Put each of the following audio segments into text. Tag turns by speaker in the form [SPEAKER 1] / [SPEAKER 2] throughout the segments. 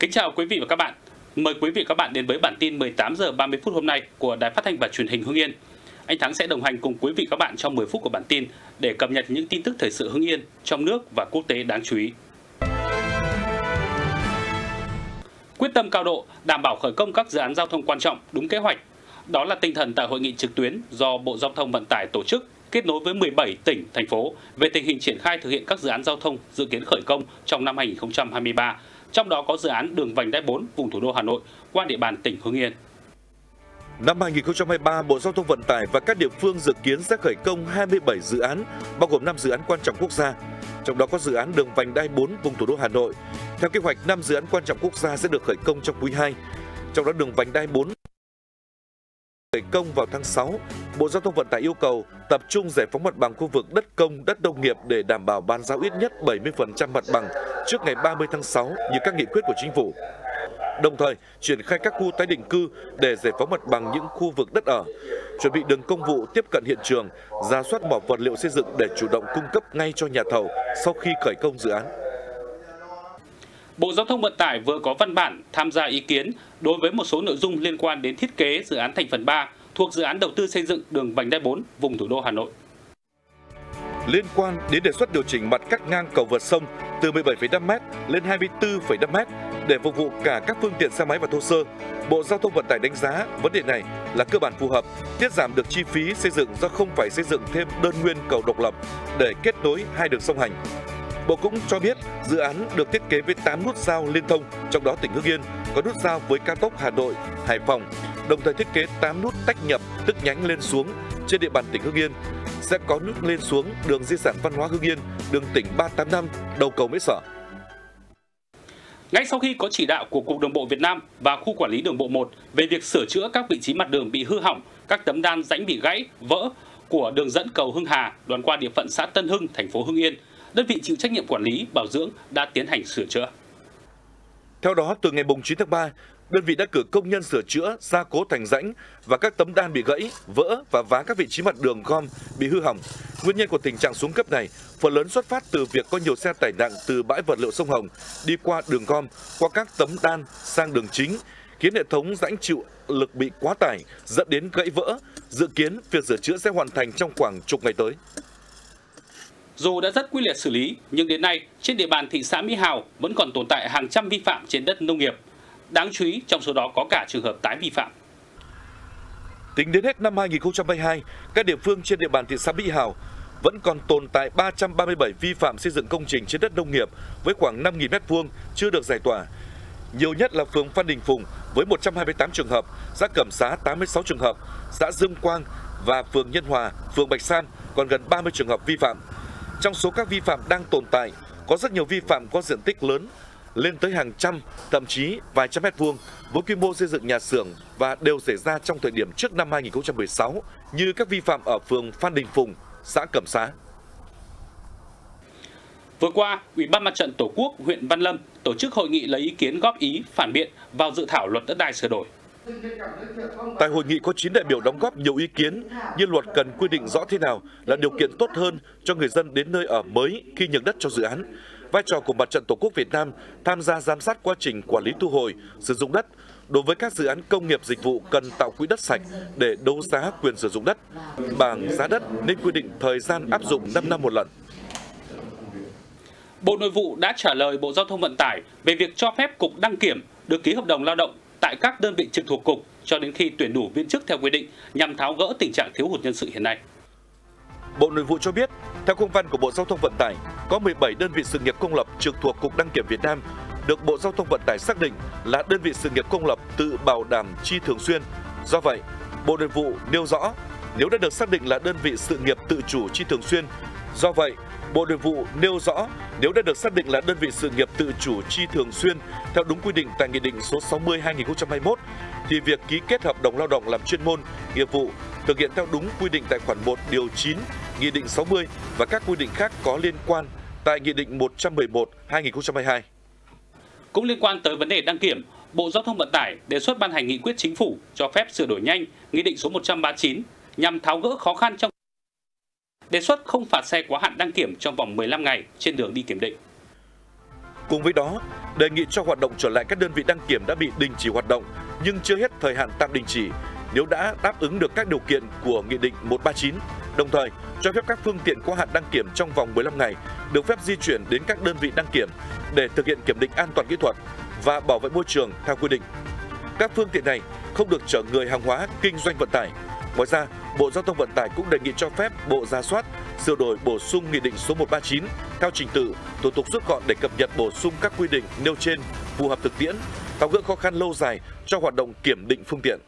[SPEAKER 1] Kính chào quý vị và các bạn. Mời quý vị và các bạn đến với bản tin 18 giờ 30 phút hôm nay của Đài Phát thanh và Truyền hình Hưng Yên. Anh Thắng sẽ đồng hành cùng quý vị và các bạn trong 10 phút của bản tin để cập nhật những tin tức thời sự Hưng Yên trong nước và quốc tế đáng chú ý. Quyết tâm cao độ đảm bảo khởi công các dự án giao thông quan trọng đúng kế hoạch. Đó là tinh thần tại hội nghị trực tuyến do Bộ Giao thông Vận tải tổ chức kết nối với 17 tỉnh, thành phố về tình hình triển khai thực hiện các dự án giao thông dự kiến khởi công trong năm 2023. Trong đó có dự án đường vành đai 4 vùng thủ đô Hà Nội qua địa bàn tỉnh Hưng Yên.
[SPEAKER 2] Năm 2023, Bộ Giao thông Vận tải và các địa phương dự kiến sẽ khởi công 27 dự án, bao gồm 5 dự án quan trọng quốc gia. Trong đó có dự án đường vành đai 4 vùng thủ đô Hà Nội. Theo kế hoạch, 5 dự án quan trọng quốc gia sẽ được khởi công trong quý 2. Trong đó đường vành đai 4 khởi công vào tháng 6. Bộ Giao thông Vận tải yêu cầu tập trung giải phóng mặt bằng khu vực đất công, đất nông nghiệp để đảm bảo bàn giao ít nhất 70% mặt bằng trước ngày 30 tháng 6 như các nghị quyết của Chính phủ. Đồng thời, triển khai các khu tái định cư để giải phóng mặt bằng những khu vực đất ở, chuẩn bị đường công vụ tiếp cận hiện trường, rà soát mỏ vật liệu xây dựng để chủ động cung cấp ngay cho nhà thầu sau khi khởi công dự án.
[SPEAKER 1] Bộ Giao thông Vận tải vừa có văn bản tham gia ý kiến đối với một số nội dung liên quan đến thiết kế dự án thành phần 3 thuộc dự án đầu tư xây dựng đường vành đai 4 vùng thủ đô Hà Nội.
[SPEAKER 2] Liên quan đến đề xuất điều chỉnh mặt cắt ngang cầu vượt sông từ 17,5m lên 24,5m để phục vụ cả các phương tiện xe máy và thô sơ, Bộ Giao thông Vận tải đánh giá vấn đề này là cơ bản phù hợp, tiết giảm được chi phí xây dựng do không phải xây dựng thêm đơn nguyên cầu độc lập để kết nối hai đường song hành. Bộ cũng cho biết dự án được thiết kế với 8 nút giao liên thông, trong đó tỉnh Hưng Yên có nút giao với cao tốc Hà Nội, Hải Phòng, đồng thời thiết kế 8 nút tách nhập tức nhánh lên xuống trên địa bàn tỉnh Hưng Yên. Sẽ có nút lên xuống đường di sản văn hóa Hưng Yên, đường tỉnh 385, đầu cầu Mễ Sở.
[SPEAKER 1] Ngay sau khi có chỉ đạo của Cục Đường bộ Việt Nam và Khu Quản lý Đường bộ 1 về việc sửa chữa các vị trí mặt đường bị hư hỏng, các tấm đan rãnh bị gãy, vỡ của đường dẫn cầu Hưng Hà đoạn qua địa phận xã Tân Hưng, thành phố Hưng Yên, đơn vị chịu trách nhiệm quản lý, bảo dưỡng đã tiến hành sửa chữa.
[SPEAKER 2] Theo đó, từ ngày 9 tháng 3, đơn vị đã cử công nhân sửa chữa, gia cố thành rãnh và các tấm đan bị gãy, vỡ và vá các vị trí mặt đường gom bị hư hỏng. Nguyên nhân của tình trạng xuống cấp này phần lớn xuất phát từ việc có nhiều xe tải nặng từ bãi vật liệu sông Hồng đi qua đường gom, qua các tấm đan sang đường chính, khiến hệ thống rãnh chịu lực bị quá tải, dẫn đến gãy vỡ. Dự kiến việc sửa chữa sẽ hoàn thành trong khoảng chục ngày tới.
[SPEAKER 1] Dù đã rất quyết liệt xử lý, nhưng đến nay trên địa bàn thị xã Mỹ Hào vẫn còn tồn tại hàng trăm vi phạm trên đất nông nghiệp. Đáng chú ý, trong số đó có cả trường hợp tái vi phạm.
[SPEAKER 2] Tính đến hết năm 2022, các địa phương trên địa bàn thị xã Mỹ Hào vẫn còn tồn tại 337 vi phạm xây dựng công trình trên đất nông nghiệp với khoảng 5.000 m² chưa được giải tỏa. Nhiều nhất là phường Phan Đình Phùng với 128 trường hợp, xã Cẩm Xá 86 trường hợp, xã Dương Quang và phường Nhân Hòa, phường Bạch San còn gần 30 trường hợp vi phạm. Trong số các vi phạm đang tồn tại, có rất nhiều vi phạm có diện tích lớn, lên tới hàng trăm, thậm chí vài trăm m² với quy mô xây dựng nhà xưởng và đều xảy ra trong thời điểm trước năm 2016 như các vi phạm ở phường Phan Đình Phùng, xã Cẩm Xá.
[SPEAKER 1] Vừa qua, Ủy ban Mặt trận Tổ quốc huyện Văn Lâm tổ chức hội nghị lấy ý kiến góp ý phản biện vào dự thảo luật đất đai sửa đổi.
[SPEAKER 2] Tại hội nghị có 9 đại biểu đóng góp nhiều ý kiến như luật cần quy định rõ thế nào là điều kiện tốt hơn cho người dân đến nơi ở mới khi nhượng đất cho dự án. Vai trò của Mặt trận Tổ quốc Việt Nam tham gia giám sát quá trình quản lý thu hồi, sử dụng đất. Đối với các dự án công nghiệp dịch vụ cần tạo quỹ đất sạch để đấu giá quyền sử dụng đất. Bảng giá đất nên quy định thời gian áp dụng 5 năm một lần.
[SPEAKER 1] Bộ Nội vụ đã trả lời Bộ Giao thông Vận tải về việc cho phép Cục Đăng kiểm được ký hợp đồng lao động tại các đơn vị trực thuộc Cục cho đến khi tuyển đủ viên chức theo quy định nhằm tháo gỡ tình trạng thiếu hụt nhân sự hiện nay.
[SPEAKER 2] Bộ Nội vụ cho biết, theo công văn của Bộ Giao thông Vận tải, có 17 đơn vị sự nghiệp công lập trực thuộc Cục Đăng kiểm Việt Nam được Bộ Giao thông Vận tải xác định là đơn vị sự nghiệp công lập tự bảo đảm chi thường xuyên. Do vậy, Bộ Nội vụ nêu rõ, nếu đã được xác định là đơn vị sự nghiệp tự chủ chi thường xuyên, theo đúng quy định tại Nghị định số 60/2021, thì việc ký kết hợp đồng lao động làm chuyên môn, nghiệp vụ thực hiện theo đúng quy định tại khoản 1 điều 9 Nghị định 60 và các quy định khác có liên quan tại Nghị định 111/2022.
[SPEAKER 1] Cũng liên quan tới vấn đề đăng kiểm, Bộ Giao thông Vận tải đề xuất ban hành nghị quyết chính phủ cho phép sửa đổi nhanh Nghị định số 139 nhằm tháo gỡ khó khăn trong đề xuất không phạt xe quá hạn đăng kiểm trong vòng 15 ngày trên đường đi kiểm định.
[SPEAKER 2] Cùng với đó, đề nghị cho hoạt động trở lại các đơn vị đăng kiểm đã bị đình chỉ hoạt động nhưng chưa hết thời hạn tạm đình chỉ nếu đã đáp ứng được các điều kiện của Nghị định 139, đồng thời cho phép các phương tiện có hạn đăng kiểm trong vòng 15 ngày được phép di chuyển đến các đơn vị đăng kiểm để thực hiện kiểm định an toàn kỹ thuật và bảo vệ môi trường theo quy định. Các phương tiện này không được chở người, hàng hóa, kinh doanh vận tải. Ngoài ra, Bộ Giao thông Vận tải cũng đề nghị cho phép Bộ rà soát, sửa đổi bổ sung Nghị định số 139 theo trình tự, thủ tục rút gọn để cập nhật bổ sung các quy định nêu trên phù hợp thực tiễn, tháo gỡ khó khăn lâu dài cho hoạt động kiểm định phương tiện.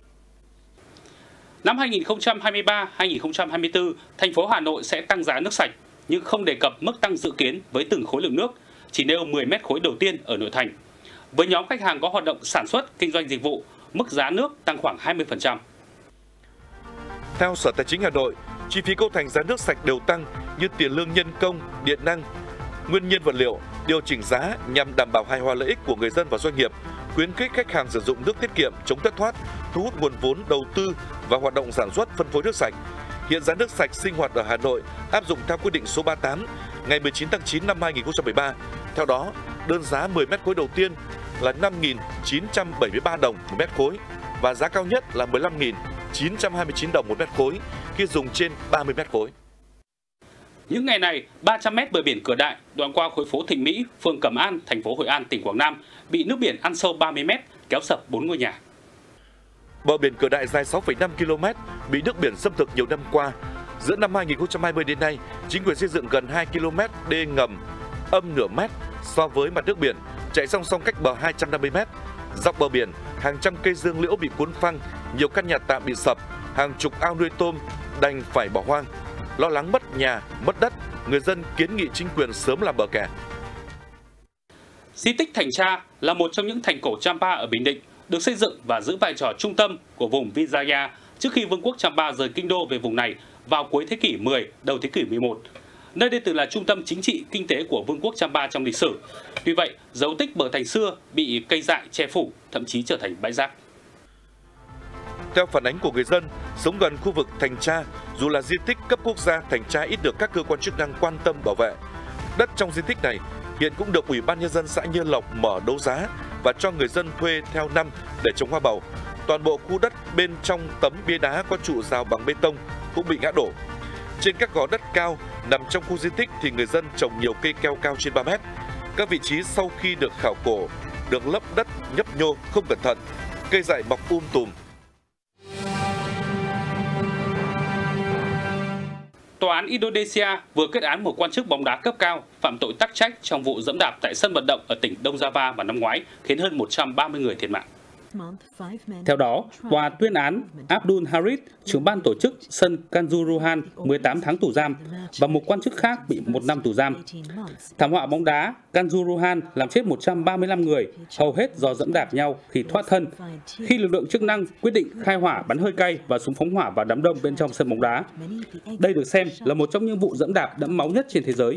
[SPEAKER 1] Năm 2023-2024, thành phố Hà Nội sẽ tăng giá nước sạch nhưng không đề cập mức tăng dự kiến với từng khối lượng nước, chỉ nêu 10 mét khối đầu tiên ở nội thành. Với nhóm khách hàng có hoạt động sản xuất, kinh doanh dịch vụ, mức giá nước tăng khoảng 20%.
[SPEAKER 2] Theo Sở Tài chính Hà Nội, chi phí cấu thành giá nước sạch đều tăng như tiền lương nhân công, điện năng, nguyên nhiên vật liệu, điều chỉnh giá nhằm đảm bảo hài hòa lợi ích của người dân và doanh nghiệp, khuyến khích khách hàng sử dụng nước tiết kiệm, chống thất thoát, thu hút nguồn vốn đầu tư và hoạt động sản xuất phân phối nước sạch. Hiện giá nước sạch sinh hoạt ở Hà Nội áp dụng theo quyết định số 38 ngày 19 tháng 9 năm 2013. Theo đó, đơn giá 10 mét khối đầu tiên là 5.973 đồng một mét khối và giá cao nhất là 15.929 đồng một mét khối khi dùng trên 30 mét khối.
[SPEAKER 1] Những ngày này, 300 mét bờ biển Cửa Đại, đoạn qua khối phố Thịnh Mỹ, phường Cẩm An, thành phố Hội An, tỉnh Quảng Nam bị nước biển ăn sâu 30 mét, kéo sập 4 ngôi nhà.
[SPEAKER 2] Bờ biển Cửa Đại dài 6,5 km bị nước biển xâm thực nhiều năm qua. Giữa năm 2020 đến nay, chính quyền xây dựng gần 2 km đê ngầm âm nửa mét so với mặt nước biển, chạy song song cách bờ 250 mét. Dọc bờ biển, hàng trăm cây dương liễu bị cuốn phăng, nhiều căn nhà tạm bị sập, hàng chục ao nuôi tôm đành phải bỏ hoang. Lo lắng mất nhà, mất đất, người dân kiến nghị chính quyền sớm làm bờ kè.
[SPEAKER 1] Di tích Thành Cha là một trong những thành cổ Champa ở Bình Định, được xây dựng và giữ vai trò trung tâm của vùng Vijaya trước khi Vương quốc Champa rời kinh đô về vùng này vào cuối thế kỷ 10, đầu thế kỷ 11. Nơi đây từng là trung tâm chính trị, kinh tế của Vương quốc Champa trong lịch sử. Tuy vậy, dấu tích bờ thành xưa bị cây dại che phủ, thậm chí trở thành bãi rác.
[SPEAKER 2] Theo phản ánh của người dân sống gần khu vực Thành Cha, dù là di tích cấp quốc gia, Thành Cha ít được các cơ quan chức năng quan tâm bảo vệ. Đất trong di tích này hiện cũng được Ủy ban Nhân dân xã Nhân Lộc mở đấu giá và cho người dân thuê theo năm để trồng hoa bầu. Toàn bộ khu đất bên trong tấm bia đá có trụ rào bằng bê tông cũng bị ngã đổ. Trên các gò đất cao nằm trong khu di tích thì người dân trồng nhiều cây keo cao trên 3 mét. Các vị trí sau khi được khảo cổ được lấp đất nhấp nhô không cẩn thận, cây dại mọc tùm.
[SPEAKER 1] Tòa án Indonesia vừa kết án một quan chức bóng đá cấp cao phạm tội tắc trách trong vụ giẫm đạp tại sân vận động ở tỉnh Đông Java vào năm ngoái, khiến hơn 130 người thiệt mạng. Theo đó, tòa tuyên án Abdul Haris, trưởng ban tổ chức sân Kanjuruhan 18 tháng tù giam và một quan chức khác bị 1 năm tù giam. Thảm họa bóng đá Kanjuruhan làm chết 135 người, hầu hết do giẫm đạp nhau khi thoát thân, khi lực lượng chức năng quyết định khai hỏa bắn hơi cay và súng phóng hỏa vào đám đông bên trong sân bóng đá. Đây được xem là một trong những vụ giẫm đạp đẫm máu nhất trên thế giới.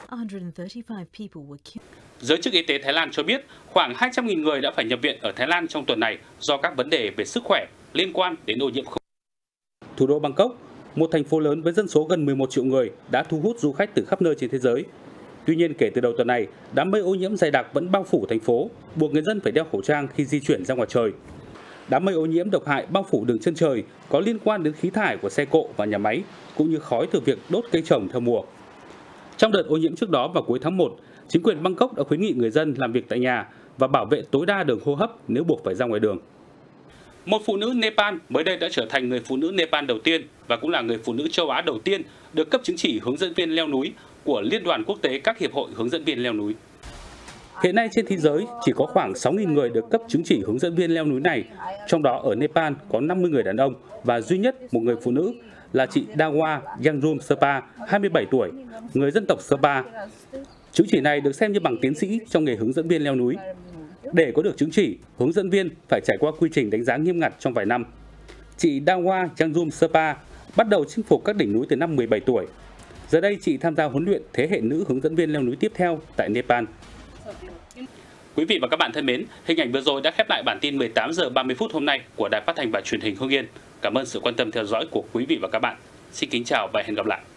[SPEAKER 1] Giới chức y tế Thái Lan cho biết khoảng 200.000 người đã phải nhập viện ở Thái Lan trong tuần này do các vấn đề về sức khỏe liên quan đến ô nhiễm không khí. Thủ đô Bangkok, một thành phố lớn với dân số gần 11 triệu người, đã thu hút du khách từ khắp nơi trên thế giới. Tuy nhiên, kể từ đầu tuần này, đám mây ô nhiễm dày đặc vẫn bao phủ thành phố, buộc người dân phải đeo khẩu trang khi di chuyển ra ngoài trời. Đám mây ô nhiễm độc hại bao phủ đường chân trời có liên quan đến khí thải của xe cộ và nhà máy, cũng như khói từ việc đốt cây trồng theo mùa. Trong đợt ô nhiễm trước đó vào cuối tháng 1, chính quyền Bangkok đã khuyến nghị người dân làm việc tại nhà và bảo vệ tối đa đường hô hấp nếu buộc phải ra ngoài đường. Một phụ nữ Nepal mới đây đã trở thành người phụ nữ Nepal đầu tiên và cũng là người phụ nữ châu Á đầu tiên được cấp chứng chỉ hướng dẫn viên leo núi của Liên đoàn Quốc tế các hiệp hội hướng dẫn viên leo núi. Hiện nay trên thế giới chỉ có khoảng 6.000 người được cấp chứng chỉ hướng dẫn viên leo núi này, trong đó ở Nepal có 50 người đàn ông và duy nhất một người phụ nữ là chị Dawa Yangrum Sapa, 27 tuổi, người dân tộc Sapa. Chứng chỉ này được xem như bằng tiến sĩ trong nghề hướng dẫn viên leo núi. Để có được chứng chỉ, hướng dẫn viên phải trải qua quy trình đánh giá nghiêm ngặt trong vài năm. Chị Dawa Yangrum Sapa bắt đầu chinh phục các đỉnh núi từ năm 17 tuổi. Giờ đây chị tham gia huấn luyện thế hệ nữ hướng dẫn viên leo núi tiếp theo tại Nepal. Quý vị và các bạn thân mến, hình ảnh vừa rồi đã khép lại bản tin 18 giờ 30 phút hôm nay của Đài Phát thanh và Truyền hình Hưng Yên. Cảm ơn sự quan tâm theo dõi của quý vị và các bạn. Xin kính chào và hẹn gặp lại.